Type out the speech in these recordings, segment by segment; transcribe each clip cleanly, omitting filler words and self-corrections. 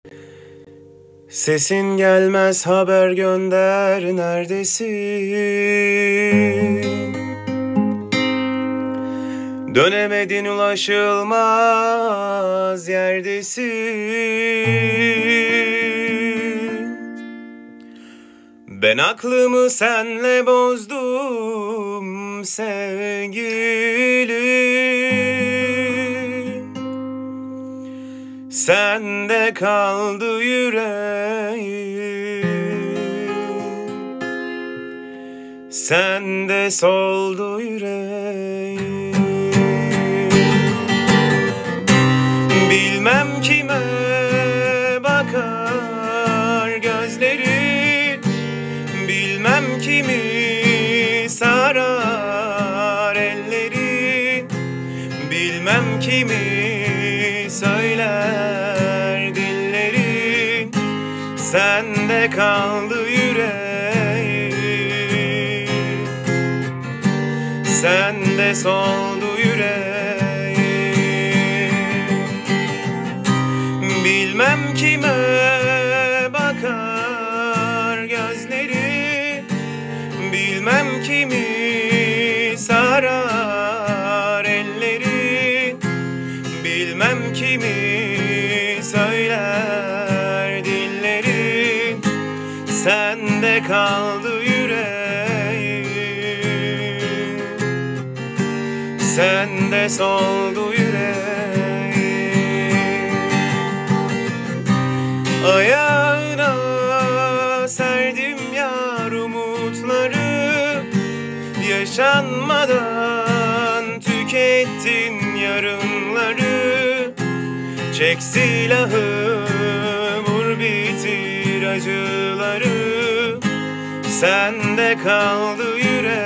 Sesin gelmez, haber gönder, neredesin? Dönemedin, ulaşılmaz yerdesin. Ben aklımı senle bozdum sevgilim. Sende kaldı yüreğim, sende soldu yüreğim. Bilmem kime bakar gözlerin, bilmem kimi sarar ellerin, bilmem kimi söyler dillerin. Sende kaldı yüreğim, sende soldu yüreğim. Bilmem kime bakar gözleri, bilmem kimi sarar elleri, bilmem kimi söyler dillerin. Sende kaldı yüreğim, sende soldu yüreğim. Ayağına serdim yar umutları, yaşanmadan tükettin yarınları. Çek silahı, vur bitir acıları. Sende kaldı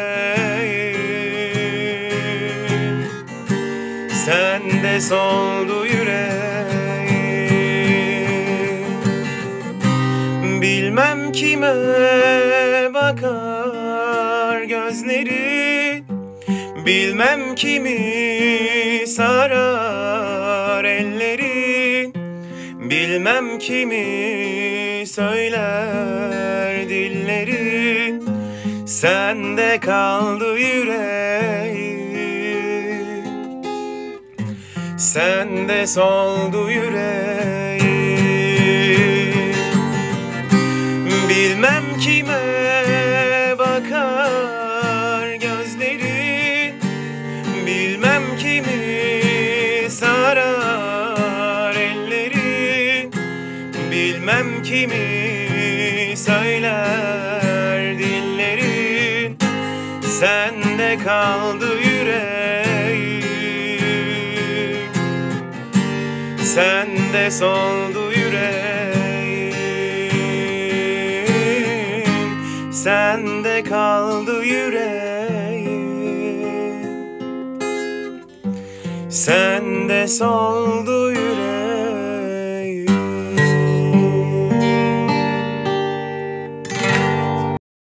yüreğim, sende soldu yüreğim. Bilmem kime bakar gözleri, bilmem kimi sarar elleri, bilmem kimi söyler dillerin. Sende kaldı yüreğim, sende soldu yüreğim. Bilmem kime bakar gözleri, bilmem kimi sarar elleri, bilmem kimi söyler dillerin. Sende kaldı yüreğim, sende soldu yüreğim, sende kaldı yüreğim, sende soldu yüreğim.